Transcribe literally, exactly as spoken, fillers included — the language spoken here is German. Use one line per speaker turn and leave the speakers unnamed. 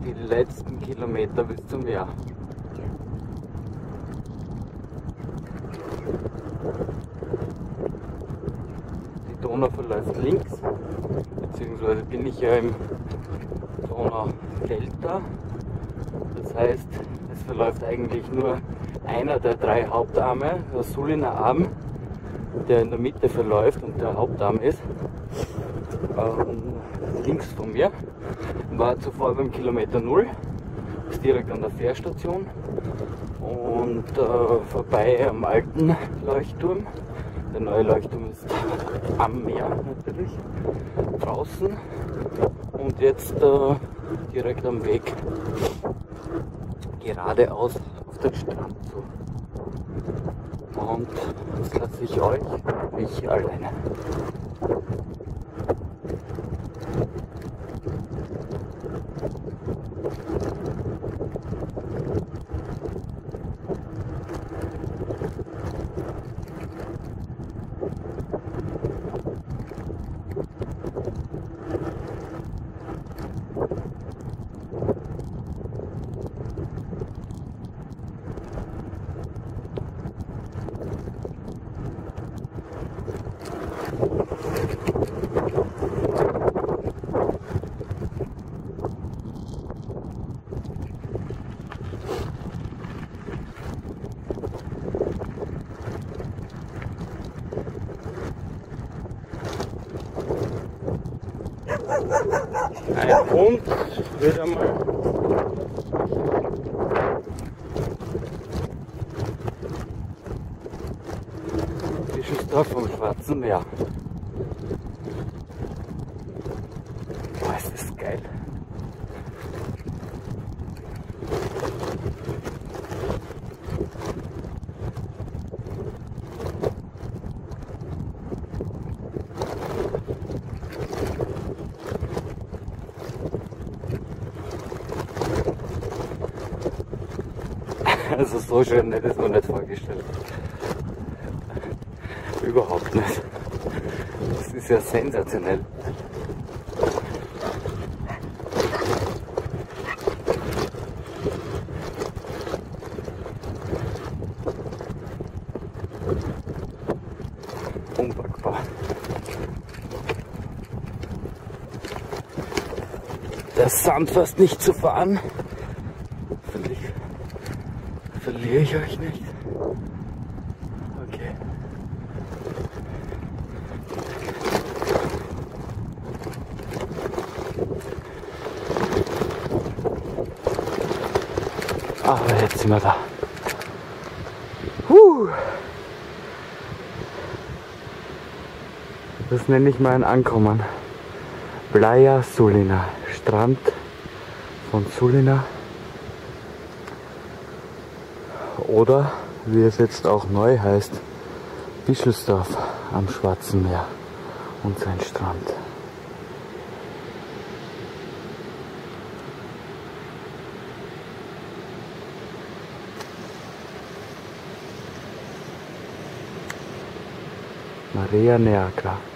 die letzten Kilometer bis zum Meer. Die Donau verläuft links, beziehungsweise bin ich ja im Donaudelta. Das heißt, es verläuft eigentlich nur einer der drei Hauptarme, der Suliner Arm, der in der Mitte verläuft und der Hauptarm ist. Ähm, links von mir war zuvor beim Kilometer null, ist direkt an der Fährstation und äh, vorbei am alten Leuchtturm. Der neue Leuchtturm ist am Meer natürlich, draußen, und jetzt äh, direkt am Weg geradeaus auf den Strand zu. Und das lasse ich euch, mich alleine. Ein Hund wird einmal Bischofsdorf vom Schwarzen Meer. Boah, ist das geil. Also so schön hätte ich es mir nicht vorgestellt. Überhaupt nicht. Das ist ja sensationell. Unpackbar. Der Sand fast nicht zu fahren. Hoffentlich verliere ich euch nicht. Okay. Aber jetzt sind wir da. Huh. Das nenne ich mal ein Ankommen. Playa Sulina, Strand von Sulina. Oder, wie es jetzt auch neu heißt, Bischofsdorf am Schwarzen Meer und sein Strand. Maria Neagra.